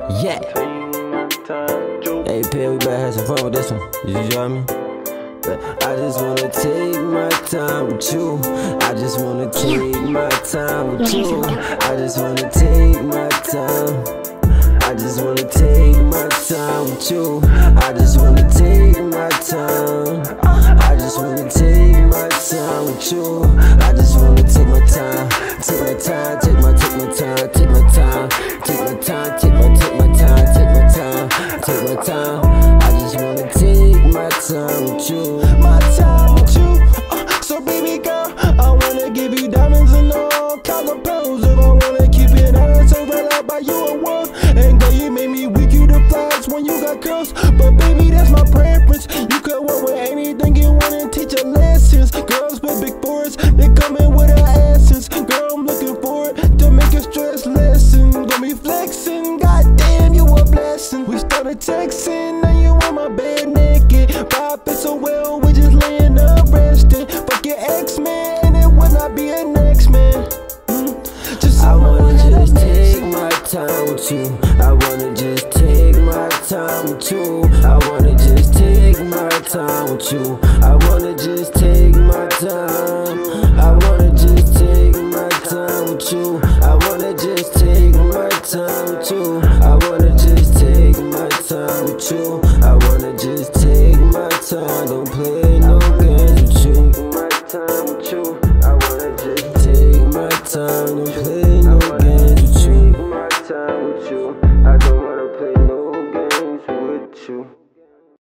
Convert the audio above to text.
Yeah. Hey, Pale, we better have some fun with this one. You join me? I just wanna take my time with you. I just wanna take my time with you. I just wanna take my time. I just wanna take my time with you. I just wanna take my time. I just wanna take my time with you. I just wanna take my time. Take my time, take my time, take my time, take my time, take my time, take my time, take my time. I just wanna take my time with you. My time with you. So baby girl, I wanna give you diamonds and all kinds of pearls. If I wanna keep it honest, so right out by you a world. And girl, you made me weak, you the flies when you got curls. But baby, that's my preference. You could work with anything you want and teach your lessons. Girls with big foreheads, they come in with an essence. Girl, I'm looking forward to make your stress lessen. Got me flexing, goddamn, you a blessing. We started texting, now you on my bed naked. Vibing so well, we just laying up resting. Fuck your ex-man, and it would not be an ex-man. I wanna just take my time with you. I wanna just take my time with you. I wanna just take my time with you. I wanna just take my time. I wanna just take my time with you. I wanna just take my time with you. I wanna just take my time with you. I wanna just take my time. Don't play no games with you. My time with you. I wanna just take my time. Don't play no games with you. My time with you. I don't wanna play no games with you.